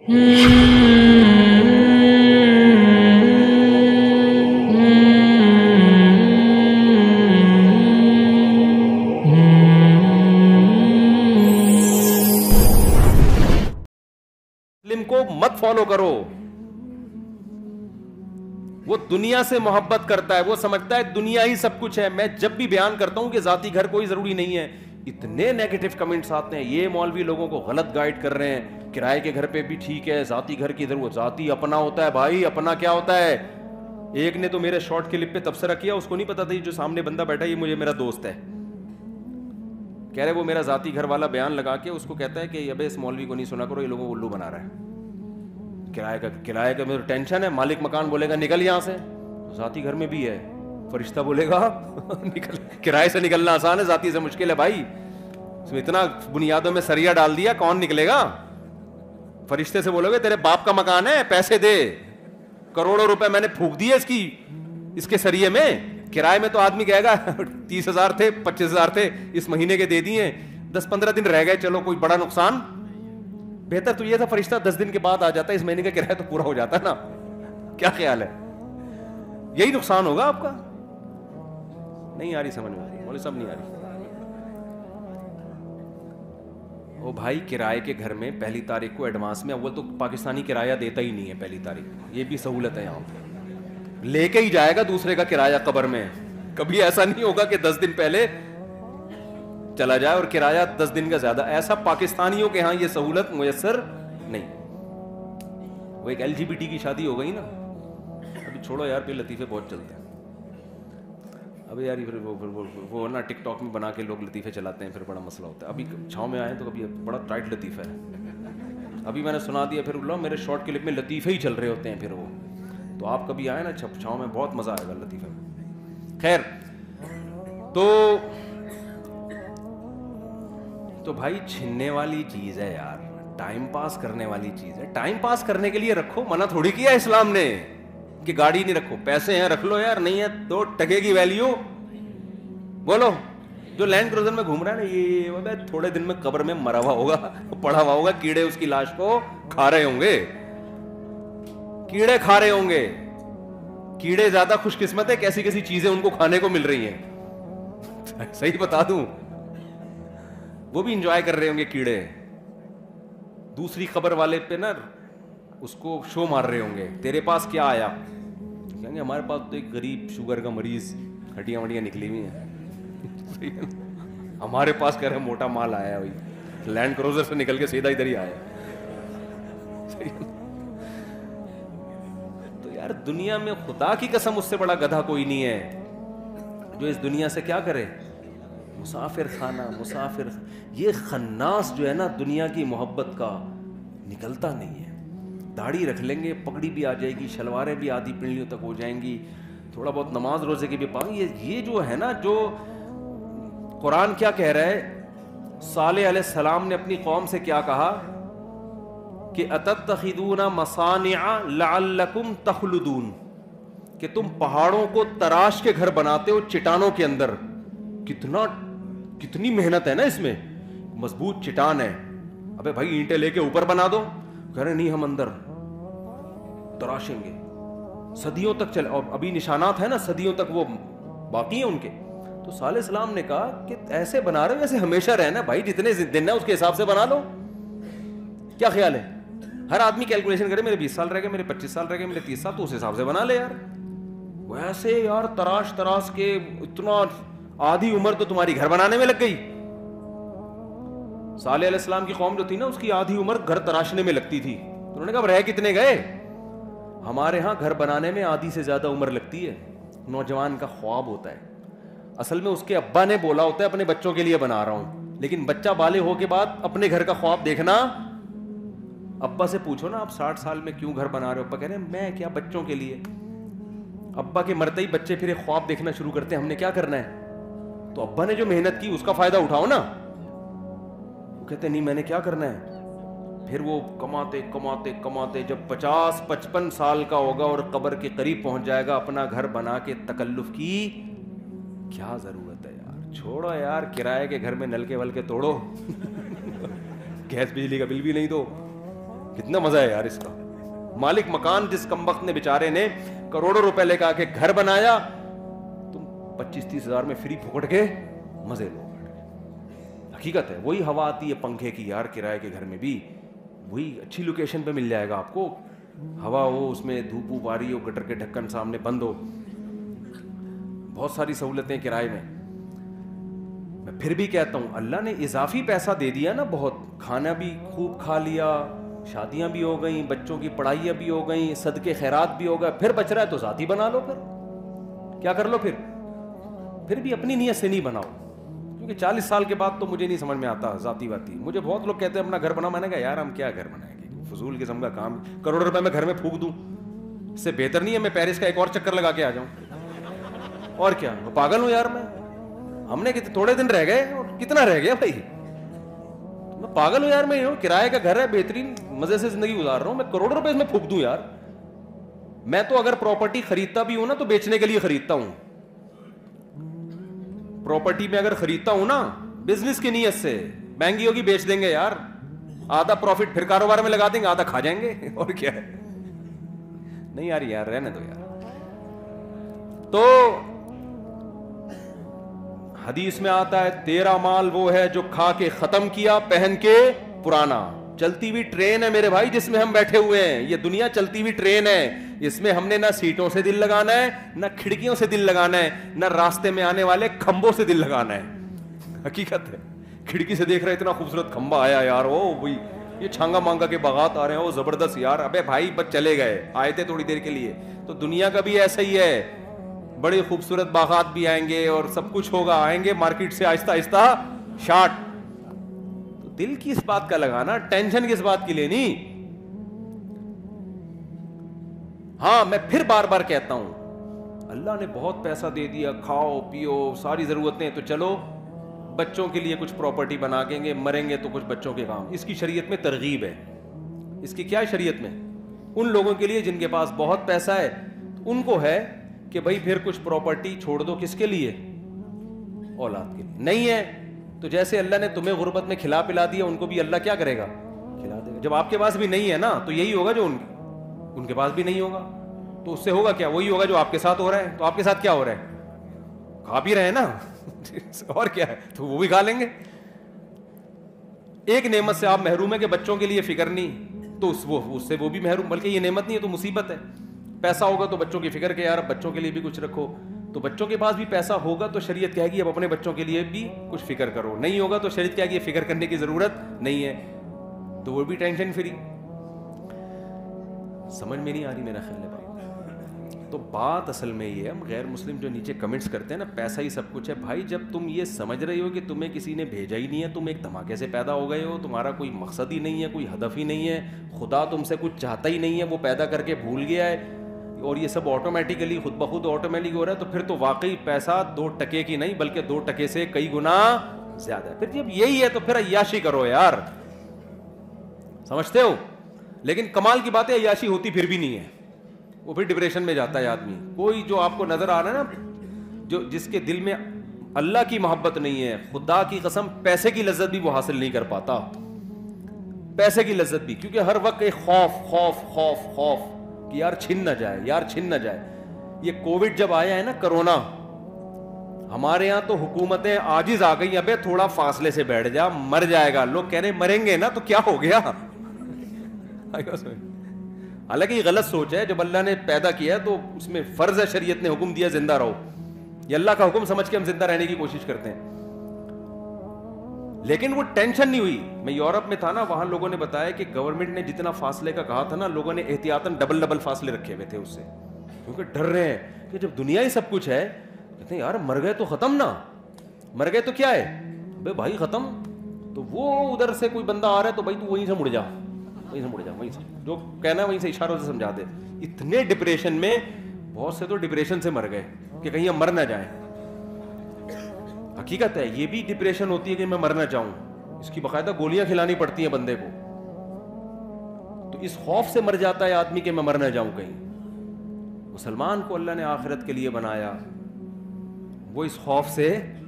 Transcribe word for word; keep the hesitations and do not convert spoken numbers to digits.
मुस्लिम को मत फॉलो करो, वो दुनिया से मोहब्बत करता है, वो समझता है दुनिया ही सब कुछ है। मैं जब भी बयान करता हूं कि जाती घर कोई जरूरी नहीं है, इतने नेगेटिव कमेंट्स आते हैं, ये मौलवी लोगों को गलत गाइड कर रहे हैं, किराए के घर पे भी ठीक है, जाती घर की इधर, वो जाती अपना होता है। भाई अपना क्या होता है? एक ने तो मेरे शॉर्ट क्लिप पे तबसरा किया, उसको नहीं पता था जो सामने बंदा बैठा है ये मुझे मेरा दोस्त है। कह रहे वो मेरा जाती घर वाला बयान लगा के उसको कहता है कि अबे इस मौलवी को नहीं सुना करो, ये लोगों को उल्लू बना रहा है। किराए का किराए का मेरे टेंशन है, मालिक मकान बोलेगा निकल यहां से, जाती घर में भी है, फरिश्ता बोलेगा निकल। किराए से निकलना आसान है, जाती से मुश्किल है भाई। इसमें इतना बुनियादों में सरिया डाल दिया, कौन निकलेगा? फरिश्ते से बोलोगे तेरे बाप का मकान है, पैसे दे, करोड़ों रुपए मैंने फूंक दिए इसकी इसके सरिये में। किराए में तो आदमी कहेगा तीस हजार थे, पच्चीस हजार थे, इस महीने के दे दिए, दस पंद्रह दिन रह गए, चलो कोई बड़ा नुकसान। बेहतर तो ये था फरिश्ता दस दिन के बाद आ जाता, इस महीने का किराया तो पूरा हो जाता ना। क्या ख्याल है? यही नुकसान होगा आपका। नहीं आ रही समझ में? बोले सब नहीं आ रही। ओ भाई किराए के घर में पहली तारीख को एडवांस में, वो तो पाकिस्तानी किराया देता ही नहीं है पहली तारीख को, ये भी सहूलत है यहाँ पे, लेके ही जाएगा दूसरे का किराया कब्र में। कभी ऐसा नहीं होगा कि दस दिन पहले चला जाए और किराया दस दिन का ज्यादा। ऐसा पाकिस्तानियों के यहाँ ये सहूलत मुयस्सर नहीं। वो एक एलजीबीटी की शादी हो गई ना, अभी छोड़ो यार, फिर लतीफे बहुत चलते हैं अभी यार। फिर वो वो, वो ना टिकटॉक में बना के लोग लतीफे चलाते हैं, फिर बड़ा मसला होता है। अभी छाँव में आए तो कभी बड़ा टाइट लतीफा है, अभी मैंने सुना दिया, फिर लो मेरे शॉर्ट क्लिप में लतीफे ही चल रहे होते हैं। फिर वो तो आप कभी आए ना छप छाँव में, बहुत मजा आएगा लतीफे में। खैर तो तो भाई छीनने वाली चीज है यार, टाइम पास करने वाली चीज है। टाइम पास करने के लिए रखो, मना थोड़ी किया इस्लाम ने कि गाड़ी नहीं रखो, पैसे हैं रख लो यार, नहीं है तो टके की वैल्यू। बोलो जो लैंड क्रूजर में घूम रहा है ना, ये थोड़े दिन में कब्र में मरा हुआ होगा, पड़ा हुआ होगा, कीड़े उसकी लाश को खा रहे होंगे, कीड़े खा रहे होंगे। कीड़े ज्यादा खुशकिस्मत है, कैसी कैसी चीजें उनको खाने को मिल रही हैं। सही बता दूं, वो भी इंजॉय कर रहे होंगे कीड़े। दूसरी खबर वाले पे ना उसको शो मार रहे होंगे, तेरे पास क्या आया? कहेंगे हमारे पास तो एक गरीब शुगर का मरीज, हड्डियां वड्डियां निकली हुई हैं। हमारे पास कह रहे मोटा माल आया है, वही लैंड क्रूजर से निकल के सीधा इधर ही आया। तो यार दुनिया में खुदा की कसम उससे बड़ा गधा कोई नहीं है जो इस दुनिया से क्या करे, मुसाफिर खाना मुसाफिर। ये खन्नास जो है ना दुनिया की मोहब्बत का, निकलता नहीं है। दाढ़ी रख लेंगे, पगड़ी भी आ जाएगी, शलवारें भी आधी पिंडलियों तक हो जाएंगी, थोड़ा बहुत नमाज रोजे की भी पाएंगे। ये ये जो है ना, जो कुरान क्या कह रहा है, सालेह अलैहिस्सलाम ने अपनी कौम से क्या कहा कि अतत्तखिदूना मसानिअ लअल्लकुम तखलुदून, कि तुम पहाड़ों को तराश के घर बनाते हो चट्टानों के अंदर। कितना कितनी मेहनत है ना इसमें, मजबूत चट्टान है, अबे भाई ईंटें लेके ऊपर बना दो, कह रहे नहीं हम अंदर तराशेंगे, सदियों तक चले। और अभी निशानात है ना, सदियों तक वो बाकी है उनके। तो साले सलाम ने कहा कि ऐसे बना रहे हो जैसे हमेशा रहना भाई, जितने दिन है उसके हिसाब से बना लो। क्या ख्याल है? हर आदमी कैलकुलेशन करे, मेरे बीस साल रह गए, मेरे पच्चीस साल रह गए, मेरे तीस साल, तो उस हिसाब से बना ले यार। वैसे यार तराश तराश के इतना, आधी उम्र तो तुम्हारी घर बनाने में लग गई। सालेह अलैहिस्सलाम की कौम जो थी ना, उसकी आधी उम्र घर तराशने में लगती थी। तो उन्होंने कहा रह कितने गए? हमारे यहाँ घर बनाने में आधी से ज्यादा उम्र लगती है। नौजवान का ख्वाब होता है, असल में उसके अब्बा ने बोला होता है अपने बच्चों के लिए बना रहा हूं, लेकिन बच्चा बाले हो के बाद अपने घर का ख्वाब देखना। अब्बा से पूछो ना, आप साठ साल में क्यों घर बना रहे हो? अब्बा कह रहे हैं मैं क्या, बच्चों के लिए। अब्बा के मरते ही बच्चे फिर एक ख्वाब देखना शुरू करते हैं, हमने क्या करना है। तो अब्बा ने जो मेहनत की उसका फायदा उठाओ ना। वो कहते नहीं मैंने क्या करना है। फिर वो कमाते कमाते कमाते जब पचास पचपन साल का होगा और कब्र के करीब पहुंच जाएगा, अपना घर बना के तकल्लुफ की क्या जरूरत है यार। छोड़ो यार, किराए के घर में नलके वलके तोड़ो, गैस बिजली का बिल भी नहीं दो, کتنا مزہ ہے یار اس کا. مالک مکان جس کمبخت نے بیچارے نے کروڑوں روپے لے کے آ کے گھر بنایا, تم پچیس تیس ہزار میں فری پھکٹ کے مزے لو. حقیقت ہے وہی ہوا آتی ہے پنکھے کی یار کرائے کے گھر میں بھی, وہی اچھی لوکیشن پہ مل جائے گا آپ کو, ہوا ہو اس میں, دھوپ ووپ آ رہی ہو, گٹر کے ڈھکن سامنے بند ہو, بہت ساری سہولتیں کرائے میں. میں پھر بھی کہتا ہوں اللہ نے اضافی پیسہ دے دیا نا بہت, کھانا بھی خوب کھا لیا, شادیاں بھی ہو گئیں, بچوں کی پڑھائیاں بھی ہو گئیں, صدقے خیرات بھی ہو گئے, پھر بچ رہا ہے تو ذاتی بنا لو. پھر کیا کر لو, پھر پھر بھی اپنی نیت سے نہیں بناؤ, کیونکہ چالیس سال کے بعد تو مجھے نہیں سمجھ میں آتا ذاتی واتی. مجھے بہت لوگ کہتے ہیں اپنا گھر بنا, میں نے کہا یار ہم کیا گھر بنائیں گے, فضول قسم کا کام, کروڑ روپے میں گھر میں پھونک دوں, اس سے بہتر نہیں ہے میں پیرس کا ایک اور چکر لگا کے آ جاؤں. اور کیا, پاگل ہوں یار میں, ہم نے تھوڑے دن رہ گئے اور کتنا رہ گیا بھائی, میں پاگل ہوں یار, میں کرائے کا گھر ہے, بہترین مزے سے زندگی گزار رہا ہوں, میں کروڑ روپے اس میں پھونک دوں یار. میں تو اگر پراپرٹی خریدتا بھی ہوں نا تو بیچنے کے لیے خریدتا ہوں. پراپرٹی میں اگر خریدتا ہوں نا بزنس کی نیت سے, مہنگی ہوگی بیچ دیں گے یار, آدھا پروفٹ پھر کاروبار میں لگا دیں گے, آدھا کھا جائیں گے, اور کیا ہے. نہیں یار یار رہنے دو یار. تو حدیث میں آتا ہے تیرا مال وہ ہے جو کھا کے ختم کیا, پہن کے پرانا. چلتی ہوئی ٹرین ہے میرے بھائی جس میں ہم بیٹھے ہوئے ہیں, یہ دنیا چلتی ہوئی ٹرین ہے, اس میں ہم نے نہ سیٹوں سے دل لگانا ہے, نہ کھڑکیوں سے دل لگانا ہے, نہ راستے میں آنے والے کھمبوں سے دل لگانا ہے. حقیقت ہے, کھڑکی سے دیکھ رہے اتنا خوبصورت کھمبا آیا یار, او بھائی یہ چھانگا مانگا کے باغات آ رہے ہیں, وہ زبردست یار, ابے بھائی بس چلے گئے, آئے تھے تھوڑی دیر کے لیے. تو دنیا کا بھی ایسا ہی ہے, بڑے خوبصورت باغات بھی آئیں گے اور سب کچھ ہوگا, آئیں گے مارکیٹ سے آہستہ آہستہ شارٹ. تو دل کی اس بات کا لگانا, ٹینشن کس بات کی لینی. ہاں میں پھر بار بار کہتا ہوں اللہ نے بہت پیسہ دے دیا, کھاؤ پیو ساری ضرورتیں, تو چلو بچوں کے لیے کچھ پراپرٹی بنا دیں گے, مریں گے تو کچھ بچوں کے کام. اس کی شریعت میں ترغیب ہے. اس کی کیا ہے شریعت میں؟ ان لوگوں کے لیے جن کے پاس بہت پیسہ ہے ان کو ہے کہ بھائی پھر کچھ پراپرٹی چھوڑ دو, کس کے لیے؟ اولاد کے لیے. نہیں ہے تو جیسے اللہ نے تمہیں غربت میں کھلا پلا دیا, ان کو بھی اللہ کیا کرے گا, کھلا دے گا. جب آپ کے پاس بھی نہیں ہے نا تو یہی ہوگا جو ان ان کے پاس بھی نہیں ہوگا, تو اس سے ہوگا کیا, وہی ہوگا جو آپ کے ساتھ ہو رہا ہے. تو آپ کے ساتھ کیا ہو رہا ہے, کھا بھی رہے ہیں نا اور کیا ہے, تو وہ بھی کھا لیں گے. ایک نعمت سے آپ محروم ہے کہ بچوں کے لیے فکر نہیں, تو اس وہ اس سے وہ بھی محروم, بلکہ یہ نعمت نہیں ہے تو مصیبت ہے. پیسہ ہوگا تو بچوں کی فکر کہ یار بچوں کے لیے بھی کچھ رکھو, تو بچوں کے پاس بھی پیسہ ہوگا تو شریعت کہے گی اب اپنے بچوں کے لیے بھی کچھ فکر کرو. نہیں ہوگا تو شریعت کہے گی فکر کرنے کی ضرورت نہیں ہے, تو وہ بھی ٹینشن فری. سمجھ میں نہیں آ رہی میرا خیال ہے بھائی. تو بات اصل میں یہ ہے, ہم غیر مسلم جو نیچے کمنٹس کرتے ہیں نا پیسہ ہی سب کچھ ہے, بھائی جب تم یہ سمجھ رہے ہو کہ تمہیں کسی نے بھیجا ہی نہیں ہے, تم ایک دھماکے سے پیدا ہو گئے ہو, تمہارا کوئی مقصد ہی نہیں ہے, کوئی ہدف ہی نہیں ہے, خدا تم سے کچھ چاہتا ہی نہیں ہے, وہ پیدا کر کے بھول گیا ہے, اور یہ سب آٹومیٹیکلی خود بخود آٹومیٹک ہو رہا ہے, تو پھر تو واقعی پیسہ دو ٹکے کی نہیں بلکہ دو ٹکے سے کئی گنا زیادہ ہے. پھر جب یہی ہے تو پھر عیاشی کرو یار, سمجھتے ہو. لیکن کمال کی بات ہے عیاشی ہوتی پھر بھی نہیں ہے, وہ پھر ڈپریشن میں جاتا ہے آدمی. کوئی جو آپ کو نظر آ رہا ہے نا, جو جس کے دل میں اللہ کی محبت نہیں ہے, خدا کی قسم پیسے کی لذت بھی وہ حاصل نہیں کر پاتا, پیسے کی لذت بھی, کیونکہ ہر وقت ایک خوف خوف خوف خوف کہ یار چھن نہ جائے, یار چھن نہ جائے. یہ کووڈ جب آیا ہے نا کرونا, ہمارے یہاں تو حکومتیں عاجز آ گئی, ابے تھوڑا فاصلے سے بیٹھ جا, مر جائے گا. لوگ کہہ رہے مریں گے نا تو کیا ہو گیا. حالانکہ یہ غلط سوچ ہے, جب اللہ نے پیدا کیا ہے تو اس میں فرض ہے, شریعت نے حکم دیا زندہ رہو, یہ اللہ کا حکم سمجھ کے ہم زندہ رہنے کی کوشش کرتے ہیں. لیکن وہ ٹینشن نہیں ہوئی. میں یورپ میں تھا نا, وہاں لوگوں نے بتایا کہ گورنمنٹ نے جتنا فاصلے کا کہا تھا نا, لوگوں نے احتیاطاً ڈبل ڈبل فاصلے رکھے ہوئے تھے اس سے, کیونکہ ڈر رہے ہیں کہ جب دنیا ہی سب کچھ ہے, کہتے ہیں یار مر گئے تو ختم نا, مر گئے تو کیا ہے بے بھائی ختم. تو وہ ادھر سے کوئی بندہ آ رہا ہے تو بھائی تو وہیں سے مڑ جا, وہیں سے مڑ جا, وہیں سے جو کہنا وہیں سے اشاروں سے سمجھا دے. اتنے ڈپریشن میں, بہت سے تو ڈپریشن سے مر گئے کہ کہیں ہم مر نہ جائیں. حقیقت ہے یہ بھی ڈپریشن ہوتی ہے کہ میں مرنا چاہوں, اس کی باقاعدہ گولیاں کھلانی پڑتی ہیں بندے کو. تو اس خوف سے مر جاتا ہے آدمی کہ میں مر نہ جاؤں کہیں. مسلمان کو اللہ نے آخرت کے لیے بنایا, وہ اس خوف سے